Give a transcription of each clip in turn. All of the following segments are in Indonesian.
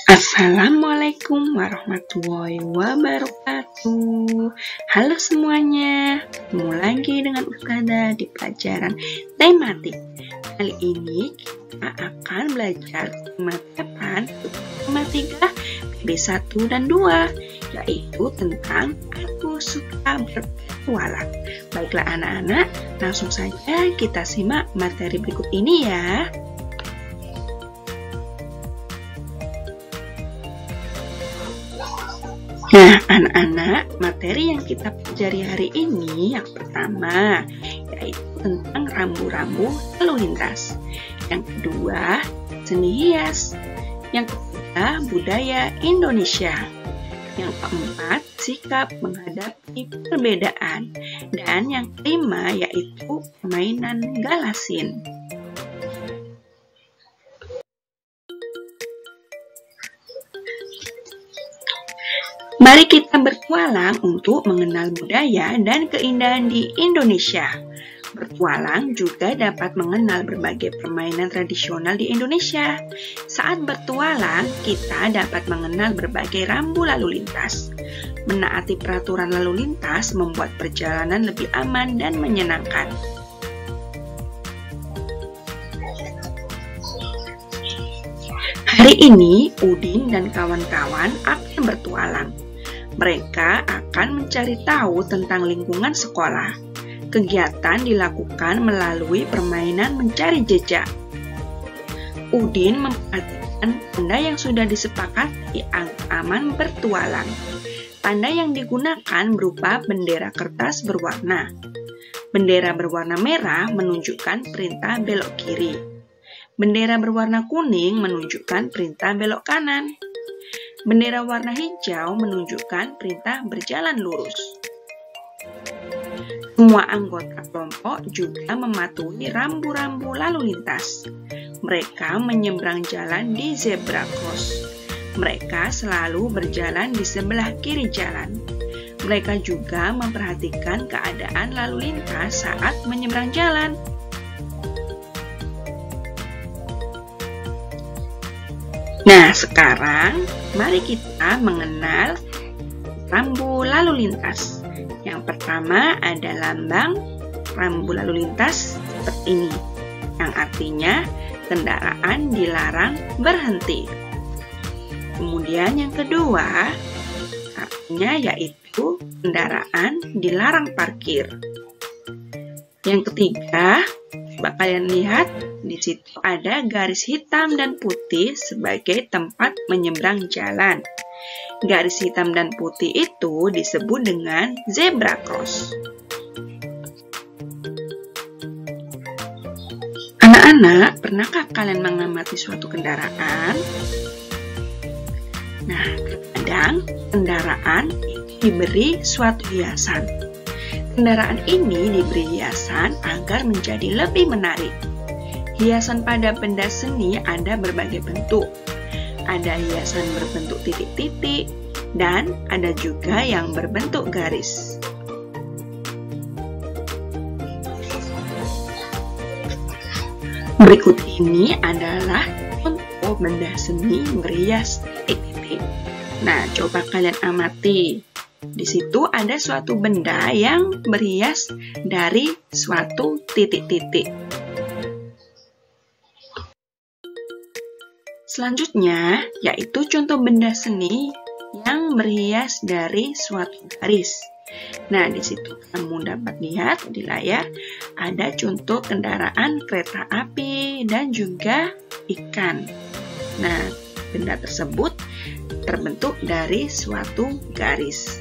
Assalamualaikum warahmatullahi wabarakatuh. Halo semuanya, ketemu lagi dengan Ustazah di pelajaran tematik. Kali ini kita akan belajar tema 3 PB1 dan 2, yaitu tentang aku suka berpetualang. Baiklah anak-anak, langsung saja kita simak materi berikut ini ya. Nah, anak-anak, materi yang kita pelajari hari ini yang pertama yaitu tentang rambu-rambu lalu lintas. Yang kedua, seni hias. Yang ketiga, budaya Indonesia. Yang keempat, sikap menghadapi perbedaan. Dan yang kelima yaitu permainan galasin. Mari kita bertualang untuk mengenal budaya dan keindahan di Indonesia. Bertualang juga dapat mengenal berbagai permainan tradisional di Indonesia. Saat bertualang, kita dapat mengenal berbagai rambu lalu lintas. Menaati peraturan lalu lintas membuat perjalanan lebih aman dan menyenangkan. Hari ini, Udin dan kawan-kawan akan bertualang. Mereka akan mencari tahu tentang lingkungan sekolah. Kegiatan dilakukan melalui permainan mencari jejak. Udin memperhatikan tanda yang sudah disepakati agar aman bertualang. Tanda yang digunakan berupa bendera kertas berwarna. Bendera berwarna merah menunjukkan perintah belok kiri. Bendera berwarna kuning menunjukkan perintah belok kanan. Bendera warna hijau menunjukkan perintah berjalan lurus. Semua anggota kelompok juga mematuhi rambu-rambu lalu lintas. Mereka menyeberang jalan di zebra cross. Mereka selalu berjalan di sebelah kiri jalan. Mereka juga memperhatikan keadaan lalu lintas saat menyeberang jalan. Nah, sekarang mari kita mengenal rambu lalu lintas. Yang pertama ada lambang rambu lalu lintas seperti ini, yang artinya kendaraan dilarang berhenti. Kemudian yang kedua, artinya yaitu kendaraan dilarang parkir. Yang ketiga, coba kalian lihat, di situ ada garis hitam dan putih sebagai tempat menyeberang jalan. Garis hitam dan putih itu disebut dengan zebra cross. Anak-anak, pernahkah kalian mengamati suatu kendaraan? Nah, terkadang kendaraan diberi suatu hiasan. Kendaraan ini diberi hiasan agar menjadi lebih menarik. Hiasan pada benda seni ada berbagai bentuk. Ada hiasan berbentuk titik-titik dan ada juga yang berbentuk garis. Berikut ini adalah contoh benda seni berhias titik-titik. Nah, coba kalian amati. Di situ ada suatu benda yang berhias dari suatu titik-titik. Selanjutnya, yaitu contoh benda seni yang berhias dari suatu garis. Nah, di situ kamu dapat lihat di layar ada contoh kendaraan kereta api dan juga ikan. Nah, benda tersebut terbentuk dari suatu garis.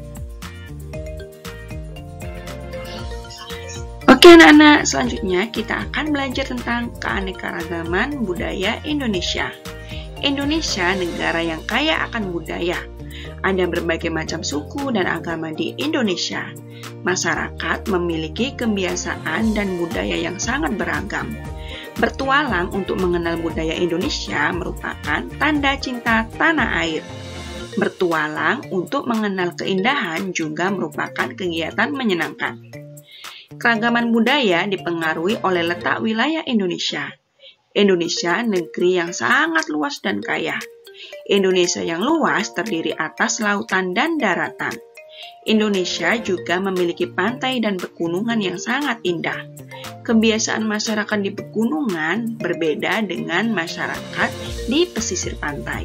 Oke anak-anak, selanjutnya kita akan belajar tentang keanekaragaman budaya Indonesia. Indonesia negara yang kaya akan budaya. Ada berbagai macam suku dan agama di Indonesia. Masyarakat memiliki kebiasaan dan budaya yang sangat beragam. Bertualang untuk mengenal budaya Indonesia merupakan tanda cinta tanah air. Bertualang untuk mengenal keindahan juga merupakan kegiatan menyenangkan. Keragaman budaya dipengaruhi oleh letak wilayah Indonesia. Indonesia negeri yang sangat luas dan kaya. Indonesia yang luas terdiri atas lautan dan daratan. Indonesia juga memiliki pantai dan pegunungan yang sangat indah. Kebiasaan masyarakat di pegunungan berbeda dengan masyarakat di pesisir pantai.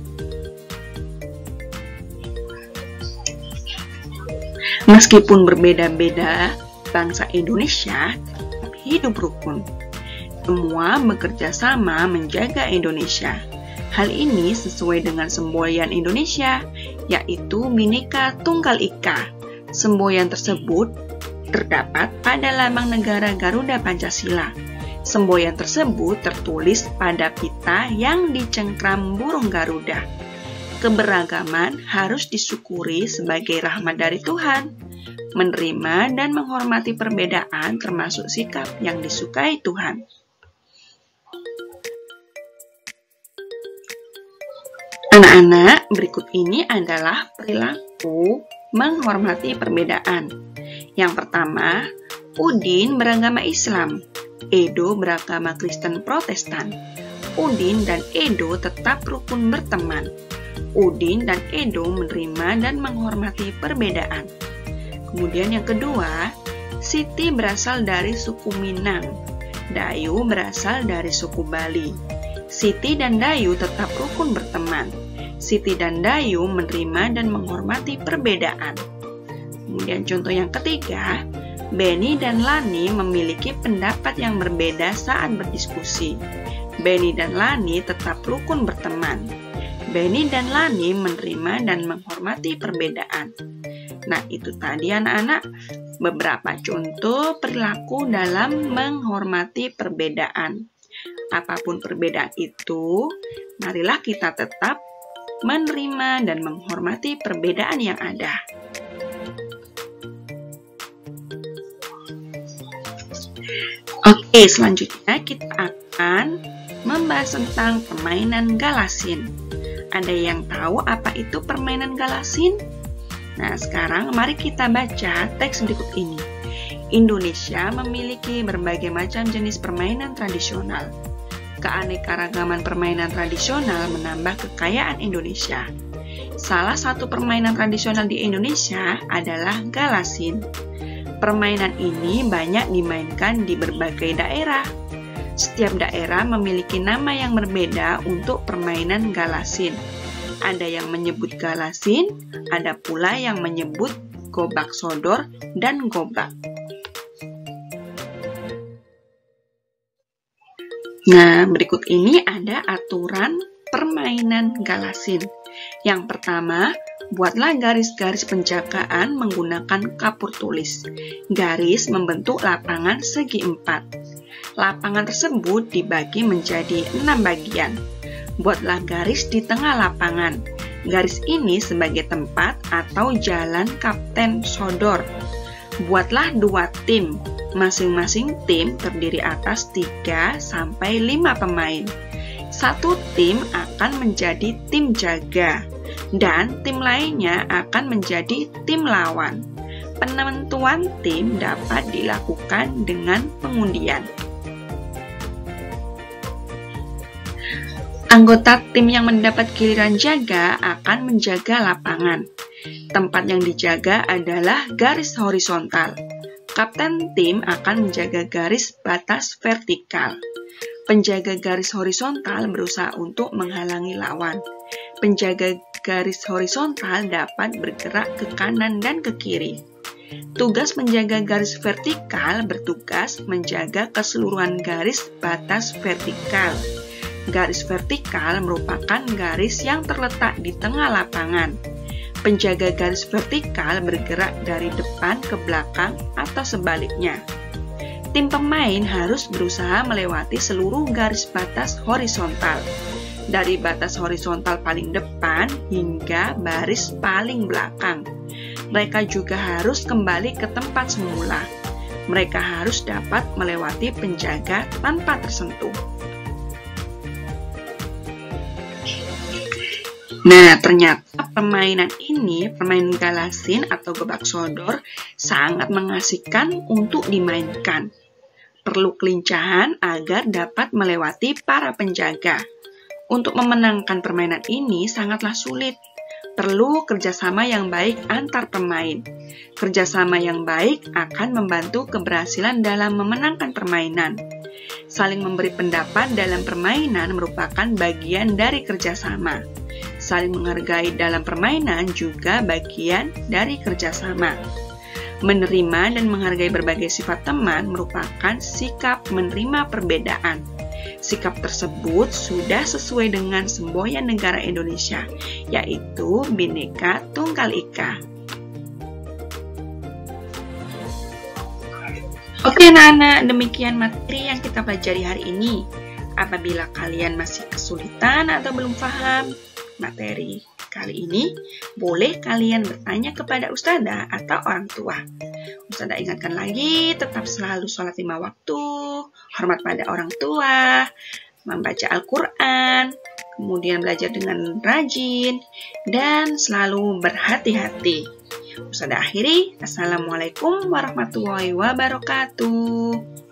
Meskipun berbeda-beda, bangsa Indonesia tetap hidup rukun. Semua bekerja sama menjaga Indonesia. Hal ini sesuai dengan semboyan Indonesia, yaitu Bhinneka Tunggal Ika. Semboyan tersebut terdapat pada lambang negara Garuda Pancasila. Semboyan tersebut tertulis pada pita yang dicengkram burung Garuda. Keberagaman harus disyukuri sebagai rahmat dari Tuhan. Menerima dan menghormati perbedaan termasuk sikap yang disukai Tuhan. Anak-anak, berikut ini adalah perilaku menghormati perbedaan. Yang pertama, Udin beragama Islam, Edo beragama Kristen Protestan. Udin dan Edo tetap rukun berteman. Udin dan Edo menerima dan menghormati perbedaan. Kemudian yang kedua, Siti berasal dari suku Minang, Dayu berasal dari suku Bali. Siti dan Dayu tetap rukun berteman. Siti dan Dayu menerima dan menghormati perbedaan. Kemudian contoh yang ketiga, Beni dan Lani memiliki pendapat yang berbeda saat berdiskusi. Beni dan Lani tetap rukun berteman. Beni dan Lani menerima dan menghormati perbedaan. Nah, itu tadi anak-anak beberapa contoh perilaku dalam menghormati perbedaan. Apapun perbedaan itu, marilah kita tetap menerima dan menghormati perbedaan yang ada. Oke, selanjutnya kita akan membahas tentang permainan galasin. Ada yang tahu apa itu permainan galasin? Nah, sekarang mari kita baca teks berikut ini. Indonesia memiliki berbagai macam jenis permainan tradisional. Keanekaragaman permainan tradisional menambah kekayaan Indonesia. Salah satu permainan tradisional di Indonesia adalah galasin. Permainan ini banyak dimainkan di berbagai daerah. Setiap daerah memiliki nama yang berbeda untuk permainan galasin. Ada yang menyebut galasin, ada pula yang menyebut gobak sodor dan gobak. Nah, berikut ini ada aturan permainan galasin. Yang pertama, buatlah garis-garis penjagaan menggunakan kapur tulis. Garis membentuk lapangan segi 4. Lapangan tersebut dibagi menjadi 6 bagian. Buatlah garis di tengah lapangan. Garis ini sebagai tempat atau jalan kapten sodor. Buatlah 2 tim. Masing-masing tim terdiri atas 3-5 pemain. Satu tim akan menjadi tim jaga dan tim lainnya akan menjadi tim lawan. Penentuan tim dapat dilakukan dengan pengundian. Anggota tim yang mendapat giliran jaga akan menjaga lapangan. Tempat yang dijaga adalah garis horizontal. Kapten tim akan menjaga garis batas vertikal. Penjaga garis horizontal berusaha untuk menghalangi lawan. Penjaga garis horizontal dapat bergerak ke kanan dan ke kiri. Tugas penjaga garis vertikal bertugas menjaga keseluruhan garis batas vertikal. Garis vertikal merupakan garis yang terletak di tengah lapangan. Penjaga garis vertikal bergerak dari depan ke belakang atau sebaliknya. Tim pemain harus berusaha melewati seluruh garis batas horizontal, dari batas horizontal paling depan hingga baris paling belakang. Mereka juga harus kembali ke tempat semula. Mereka harus dapat melewati penjaga tanpa tersentuh. Nah, ternyata permainan ini, permainan galasin atau gobak sodor, sangat mengasihkan untuk dimainkan. perlu kelincahan agar dapat melewati para penjaga. Untuk memenangkan permainan ini sangatlah sulit. Perlu kerjasama yang baik antar pemain. Kerjasama yang baik akan membantu keberhasilan dalam memenangkan permainan. Saling memberi pendapat dalam permainan merupakan bagian dari kerjasama. Saling menghargai dalam permainan juga bagian dari kerjasama. Menerima dan menghargai berbagai sifat teman merupakan sikap menerima perbedaan. Sikap tersebut sudah sesuai dengan semboyan negara Indonesia, yaitu Bhinneka Tunggal Ika. Oke anak-anak, demikian materi yang kita pelajari hari ini. Apabila kalian masih kesulitan atau belum paham materi kali ini, boleh kalian bertanya kepada ustazah atau orang tua. Ustazah ingatkan lagi, tetap selalu sholat 5 waktu, hormat pada orang tua, membaca Al-Quran, kemudian belajar dengan rajin, dan selalu berhati-hati. Ustazah akhiri, Assalamualaikum warahmatullahi wabarakatuh.